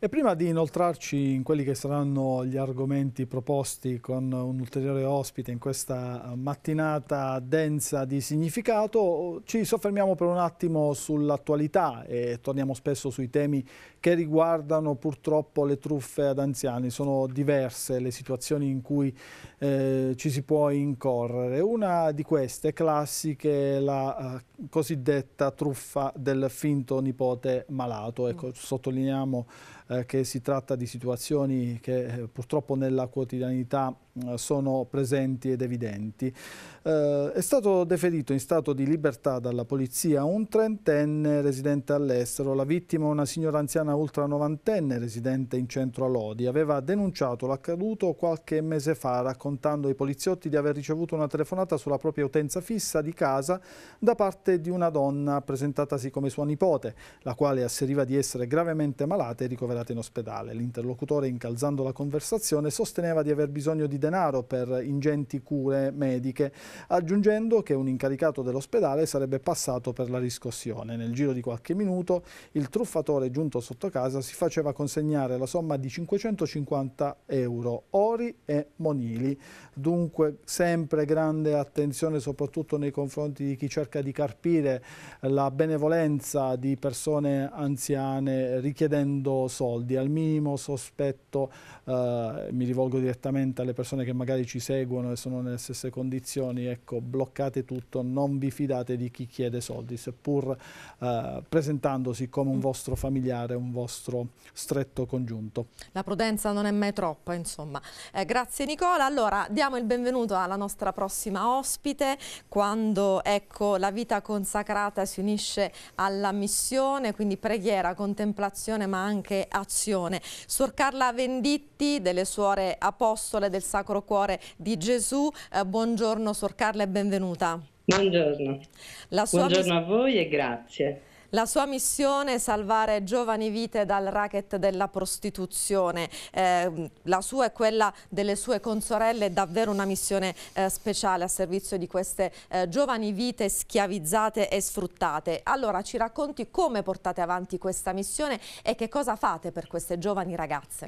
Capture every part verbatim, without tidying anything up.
E prima di inoltrarci in quelli che saranno gli argomenti proposti con un ulteriore ospite in questa mattinata densa di significato, ci soffermiamo per un attimo sull'attualità e torniamo spesso sui temi che riguardano purtroppo le truffe ad anziani. Sono diverse le situazioni in cui eh, ci si può incorrere. Una di queste classiche è la eh, cosiddetta truffa del finto nipote malato. Ecco, sottolineiamo eh, che si tratta di situazioni che eh, purtroppo nella quotidianità eh, sono presenti ed evidenti. Eh, è stato deferito in stato di libertà dalla polizia un trentenne residente all'estero. La vittima, una signora anziana ultranovantenne residente in centro a Lodi, aveva denunciato l'accaduto qualche mese fa, raccontando ai poliziotti di aver ricevuto una telefonata sulla propria utenza fissa di casa da parte di una donna presentatasi come sua nipote, la quale asseriva di essere gravemente malata e ricoverata in ospedale. L'interlocutore, incalzando la conversazione, sosteneva di aver bisogno di denaro per ingenti cure mediche, aggiungendo che un incaricato dell'ospedale sarebbe passato per la riscossione. Nel giro di qualche minuto il truffatore, giunto sotto casa, si faceva consegnare la somma di cinquecentocinquanta euro, ori e monili. Dunque sempre grande attenzione soprattutto nei confronti di chi cerca di carpire la benevolenza di persone anziane richiedendo soldi. Al minimo sospetto, eh, mi rivolgo direttamente alle persone che magari ci seguono e sono nelle stesse condizioni, ecco, bloccate tutto, non vi fidate di chi chiede soldi, seppur eh, presentandosi come un vostro familiare, un vostro stretto congiunto. La prudenza non è mai troppa, insomma. Eh, grazie Nicola. Allora diamo il benvenuto alla nostra prossima ospite. Quando, ecco, la vita consacrata si unisce alla missione, quindi preghiera, contemplazione ma anche azione. Suor Carla Venditti, delle Suore Apostole del Sacro Cuore di Gesù. Eh, buongiorno Suor Carla e benvenuta. Buongiorno. La sua Buongiorno a voi e grazie. La sua missione è salvare giovani vite dal racket della prostituzione. Eh, la sua e quella delle sue consorelle è davvero una missione eh, speciale a servizio di queste eh, giovani vite schiavizzate e sfruttate. Allora ci racconti come portate avanti questa missione e che cosa fate per queste giovani ragazze?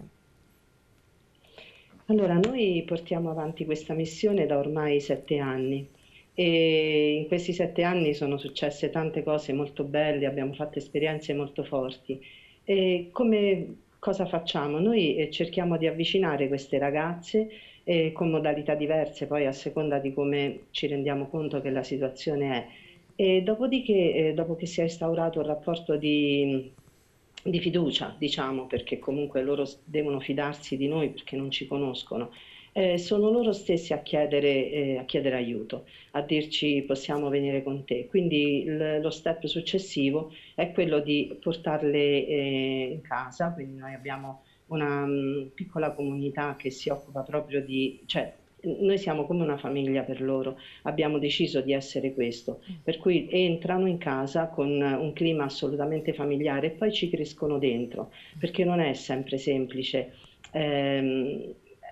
Allora, noi portiamo avanti questa missione da ormai sette anni. E in questi sette anni sono successe tante cose molto belle, abbiamo fatto esperienze molto forti. E come cosa facciamo? Noi eh, cerchiamo di avvicinare queste ragazze eh, con modalità diverse, poi a seconda di come ci rendiamo conto che la situazione è. E dopodiché, eh, dopo che si è instaurato un rapporto di, di fiducia, diciamo, perché comunque loro devono fidarsi di noi perché non ci conoscono. Eh, sono loro stessi a chiedere, eh, a chiedere aiuto, a dirci possiamo venire con te. Quindi il, lo step successivo è quello di portarle eh, in casa, quindi noi abbiamo una um, piccola comunità che si occupa proprio di, cioè noi siamo come una famiglia per loro, abbiamo deciso di essere questo, per cui entrano in casa con un clima assolutamente familiare e poi ci crescono dentro, perché non è sempre semplice. Ehm,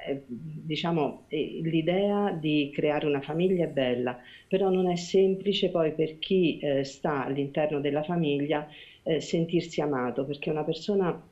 Diciamo, l'idea di creare una famiglia è bella, però non è semplice poi per chi eh, sta all'interno della famiglia eh, sentirsi amato, perché una persona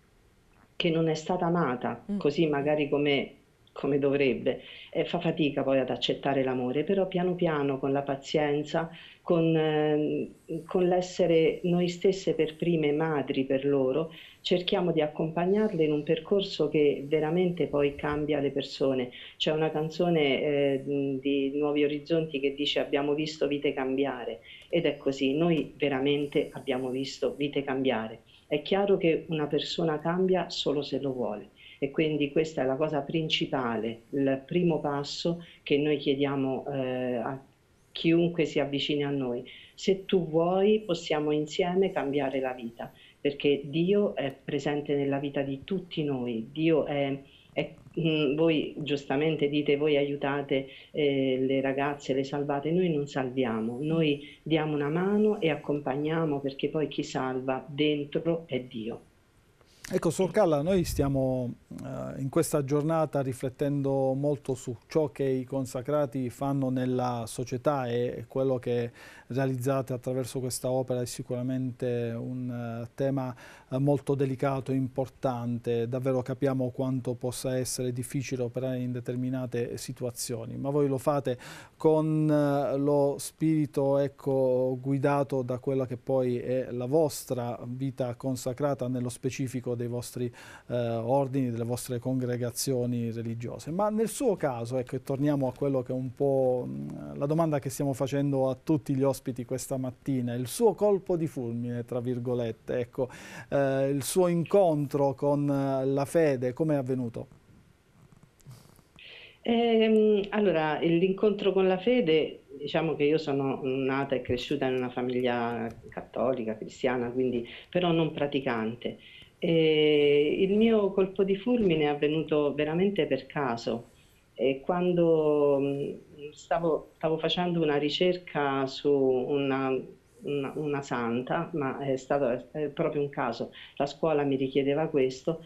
che non è stata amata così magari come, come dovrebbe eh, fa fatica poi ad accettare l'amore, però piano piano con la pazienza, con, eh, con l'essere noi stesse per prime madri per loro, cerchiamo di accompagnarle in un percorso che veramente poi cambia le persone. C'è una canzone eh, di Nuovi Orizzonti che dice abbiamo visto vite cambiare, ed è così, noi veramente abbiamo visto vite cambiare. È chiaro che una persona cambia solo se lo vuole e quindi questa è la cosa principale, il primo passo che noi chiediamo eh, a chiunque si avvicini a noi. Se tu vuoi possiamo insieme cambiare la vita, perché Dio è presente nella vita di tutti noi. Dio è, è mh, voi giustamente dite voi aiutate eh, le ragazze, le salvate, noi non salviamo, noi diamo una mano e accompagniamo, perché poi chi salva dentro è Dio. Ecco, Suor Carla, noi stiamo eh, in questa giornata riflettendo molto su ciò che i consacrati fanno nella società, e quello che realizzate attraverso questa opera è sicuramente un uh, tema uh, molto delicato e importante. Davvero capiamo quanto possa essere difficile operare in determinate situazioni, ma voi lo fate con uh, lo spirito, ecco, guidato da quella che poi è la vostra vita consacrata, nello specifico dei vostri uh, ordini, delle vostre congregazioni religiose. Ma nel suo caso, ecco, e torniamo a quello che è un po' uh, la domanda che stiamo facendo a tutti gli ospiti questa mattina, il suo colpo di fulmine, tra virgolette, ecco, eh, il suo incontro con eh, la fede, come è avvenuto? Ehm, allora, l'incontro con la fede, diciamo che io sono nata e cresciuta in una famiglia cattolica, cristiana, quindi però non praticante. E il mio colpo di fulmine è avvenuto veramente per caso. E quando mh, stavo, stavo facendo una ricerca su una, una- una santa, ma è stato è proprio un caso, la scuola mi richiedeva questo,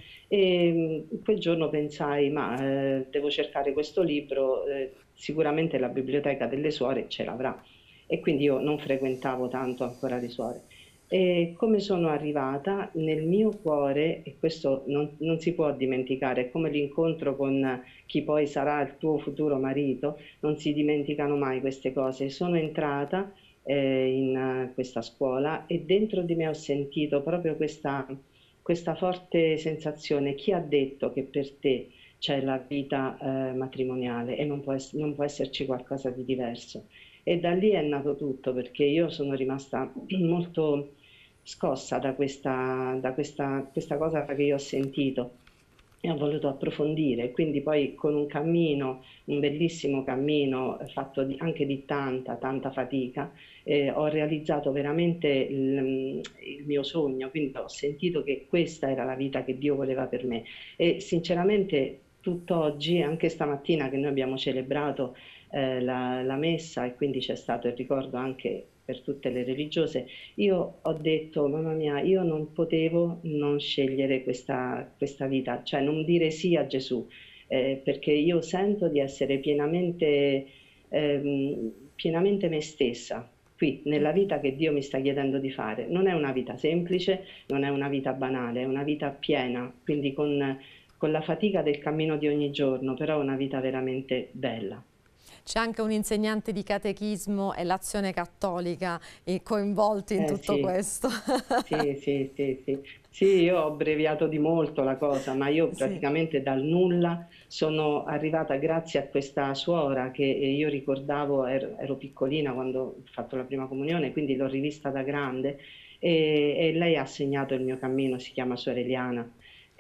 e mh, quel giorno pensai, ma eh, devo cercare questo libro, eh, sicuramente la biblioteca delle suore ce l'avrà. E quindi io non frequentavo tanto ancora le suore. E come sono arrivata nel mio cuore, e questo non, non si può dimenticare, è come l'incontro con chi poi sarà il tuo futuro marito, non si dimenticano mai queste cose. Sono entrata eh, in eh, questa scuola e dentro di me ho sentito proprio questa, questa forte sensazione: chi ha detto che per te c'è la vita eh, matrimoniale e non può, ess- non può esserci qualcosa di diverso? E da lì è nato tutto, perché io sono rimasta molto scossa da questa, da questa, questa cosa che io ho sentito e ho voluto approfondire. Quindi poi con un cammino, un bellissimo cammino eh, fatto di- anche di tanta, tanta fatica, eh, ho realizzato veramente il, il mio sogno, quindi ho sentito che questa era la vita che Dio voleva per me. E sinceramente tutt'oggi, anche stamattina che noi abbiamo celebrato eh, la, la messa, e quindi c'è stato il ricordo anche per tutte le religiose, io ho detto, mamma mia, io non potevo non scegliere questa, questa vita, cioè non dire sì a Gesù, eh, perché io sento di essere pienamente, ehm, pienamente me stessa qui, nella vita che Dio mi sta chiedendo di fare. Non è una vita semplice, non è una vita banale, è una vita piena, quindi con, con la fatica del cammino di ogni giorno, però è una vita veramente bella. C'è anche un insegnante di catechismo e l'Azione Cattolica eh, coinvolti in Eh tutto sì. questo. Sì, sì, sì, sì. Sì, io ho abbreviato di molto la cosa, ma io Sì. praticamente dal nulla sono arrivata grazie a questa suora che eh, io ricordavo, ero, ero piccolina quando ho fatto la prima comunione, quindi l'ho rivista da grande, e, e lei ha segnato il mio cammino, si chiama Suor Eliana.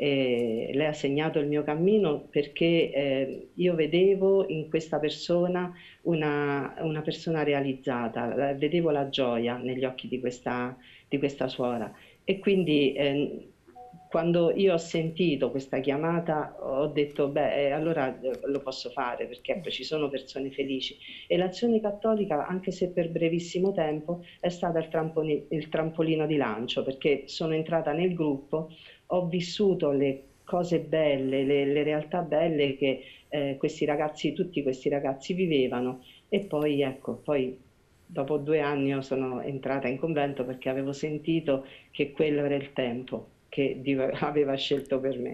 E lei ha segnato il mio cammino perché eh, io vedevo in questa persona una, una persona realizzata, la- vedevo la gioia negli occhi di questa di questa suora. E quindi eh, quando io ho sentito questa chiamata ho detto, beh, eh, allora eh, lo posso fare, perché ecco, ci sono persone felici. E l'Azione Cattolica, anche se per brevissimo tempo, è stata il, tramponi- il trampolino di lancio, perché sono entrata nel gruppo, ho vissuto le cose belle, le, le realtà belle che eh, questi ragazzi, tutti questi ragazzi vivevano, e poi ecco, poi dopo due anni io sono entrata in convento perché avevo sentito che quello era il tempo che Dio aveva scelto per me.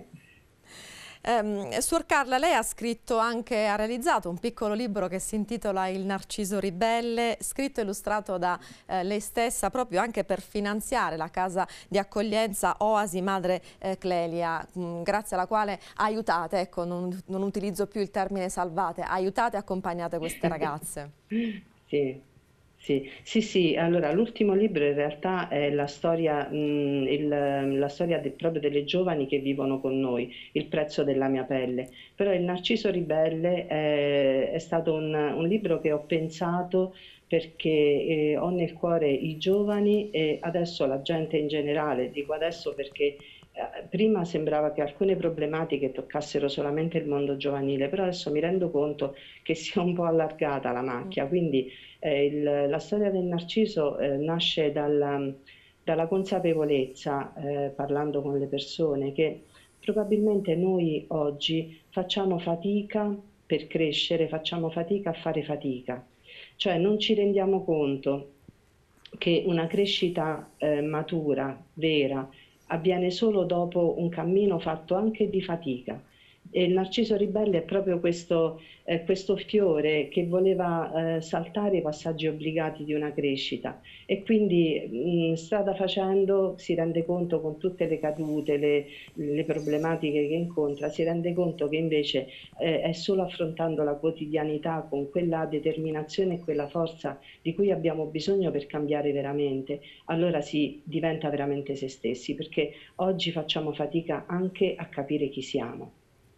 Ehm, Suor Carla, lei ha scritto anche, ha realizzato un piccolo libro che si intitola Il Narciso Ribelle, scritto e illustrato da eh, lei stessa proprio anche per finanziare la casa di accoglienza Oasi Madre eh, Clelia, mh, grazie alla quale aiutate, ecco, non, non utilizzo più il termine salvate, aiutate e accompagnate queste ragazze. Sì, sì, sì, sì. Allora l'ultimo libro in realtà è la storia, mh, il- la storia de- proprio delle giovani che vivono con noi, Il prezzo della mia pelle. Però Il Narciso Ribelle è, è stato un, un libro che ho pensato perché eh, ho nel cuore i giovani e adesso la gente in generale. Dico adesso perché eh, prima sembrava che alcune problematiche toccassero solamente il mondo giovanile, però adesso mi rendo conto che si è un po' allargata la macchia, quindi eh, il- la storia del Narciso eh, nasce dalla, dalla consapevolezza, eh, parlando con le persone, che probabilmente noi oggi facciamo fatica per crescere, facciamo fatica a fare fatica, cioè non ci rendiamo conto che una crescita eh, matura, vera, avviene solo dopo un cammino fatto anche di fatica. E il Narciso Ribelle è proprio questo, eh, questo fiore che voleva eh, saltare i passaggi obbligati di una crescita, e quindi mh, strada facendo si rende conto, con tutte le cadute, le, le problematiche che incontra, si rende conto che invece eh, è solo affrontando la quotidianità con quella determinazione e quella forza di cui abbiamo bisogno per cambiare veramente, allora si diventa veramente se stessi, perché oggi facciamo fatica anche a capire chi siamo.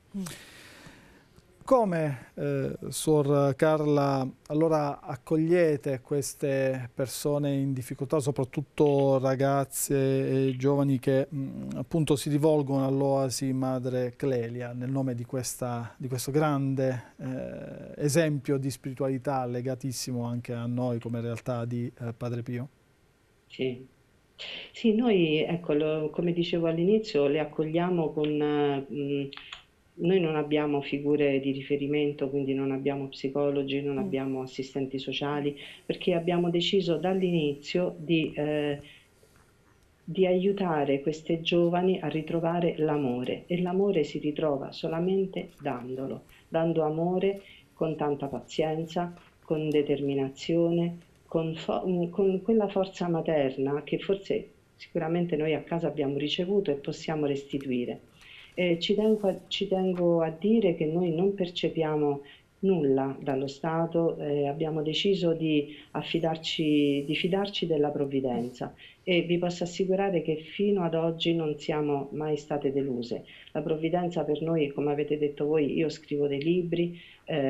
Come, eh, Suor Carla, allora accogliete queste persone in difficoltà, soprattutto ragazze e giovani che mh, appunto si rivolgono all'Oasi Madre Clelia nel nome di, questa, di questo grande eh, esempio di spiritualità legatissimo anche a noi come realtà di eh, Padre Pio? Sì. Sì, noi, ecco, lo- come dicevo all'inizio, le accogliamo con... eh, mh, noi non abbiamo figure di riferimento, quindi non abbiamo psicologi, non abbiamo assistenti sociali, perché abbiamo deciso dall'inizio di, eh, di aiutare queste giovani a ritrovare l'amore, e l'amore si ritrova solamente dandolo, dando amore con tanta pazienza, con determinazione, con, fo- con quella forza materna che forse sicuramente noi a casa abbiamo ricevuto e possiamo restituire. Eh, ci tengo a, ci tengo a dire che noi non percepiamo nulla dallo Stato, eh, abbiamo deciso di affidarci, di fidarci della provvidenza, e vi posso assicurare che fino ad oggi non siamo mai state deluse. La provvidenza per noi, come avete detto voi, io scrivo dei libri,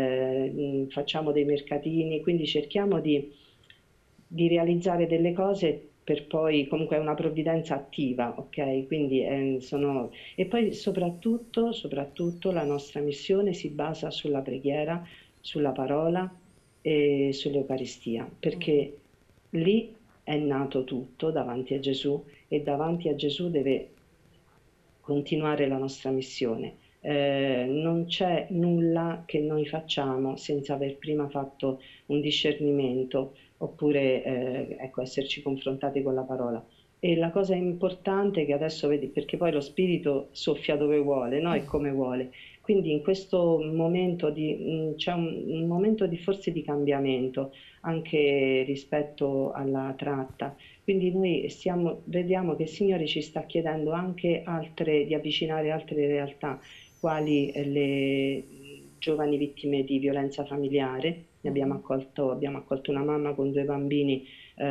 eh, facciamo dei mercatini, quindi cerchiamo di, di realizzare delle cose per poi, comunque è una provvidenza attiva, ok? Quindi eh, sono... E poi soprattutto, soprattutto la nostra missione si basa sulla preghiera, sulla parola e sull'Eucaristia, perché lì è nato tutto davanti a Gesù, e davanti a Gesù deve continuare la nostra missione. Eh, non c'è nulla che noi facciamo senza aver prima fatto un discernimento, oppure eh, ecco, esserci confrontati con la parola. E la cosa importante è che adesso vedi, perché poi lo spirito soffia dove vuole, no? E come vuole. Quindi in questo momento di, c'è un, un momento di forse di cambiamento anche rispetto alla tratta. Quindi noi stiamo, vediamo che il Signore ci sta chiedendo anche altre, di avvicinare altre realtà, quali le giovani vittime di violenza familiare. Ne abbiamo accolto, abbiamo accolto una mamma con due bambini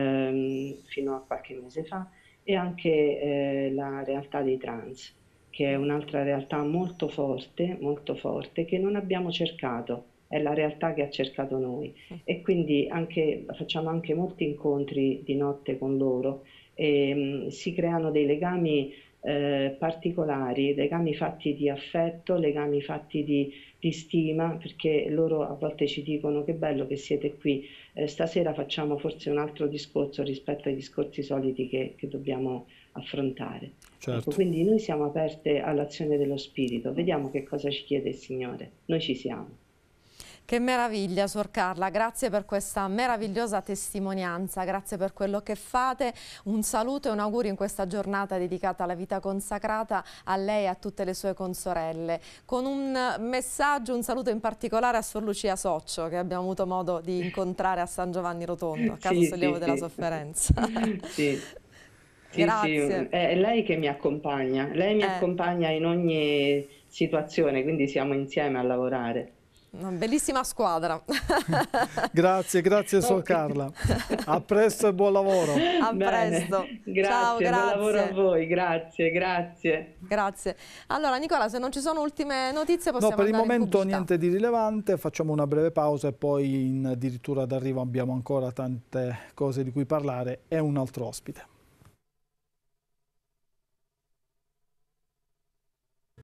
ehm, fino a qualche mese fa, e anche eh, la realtà dei trans, che è un'altra realtà molto forte, molto forte, che non abbiamo cercato, è la realtà che ha cercato noi. E quindi anche, facciamo anche molti incontri di notte con loro, e mh, si creano dei legami eh, particolari, legami fatti di affetto, legami fatti di, di stima, perché loro a volte ci dicono: che bello che siete qui, eh, stasera facciamo forse un altro discorso rispetto ai discorsi soliti che, che dobbiamo affrontare. Certo. Ecco, quindi noi siamo aperte all'azione dello Spirito, vediamo che cosa ci chiede il Signore, noi ci siamo. Che meraviglia, Suor Carla, grazie per questa meravigliosa testimonianza, grazie per quello che fate. Un saluto e un augurio in questa giornata dedicata alla vita consacrata a lei e a tutte le sue consorelle, con un messaggio, un saluto in particolare a Suor Lucia Soccio, che abbiamo avuto modo di incontrare a San Giovanni Rotondo, a Casa Sì, Sollievo sì, della sì. Sofferenza. Sì. Sì, Grazie. sì, è lei che mi accompagna, lei mi Eh. accompagna in ogni situazione, quindi siamo insieme a lavorare. Una bellissima squadra. Grazie, grazie Suor Carla. A presto e buon lavoro. A Bene, presto. grazie, Ciao, buon grazie. lavoro a voi, grazie, grazie. Grazie. Allora Nicola, se non ci sono ultime notizie possiamo No, per il andare in momento pubblicità. niente di rilevante, facciamo una breve pausa e poi in addirittura d'arrivo abbiamo ancora tante cose di cui parlare e un altro ospite.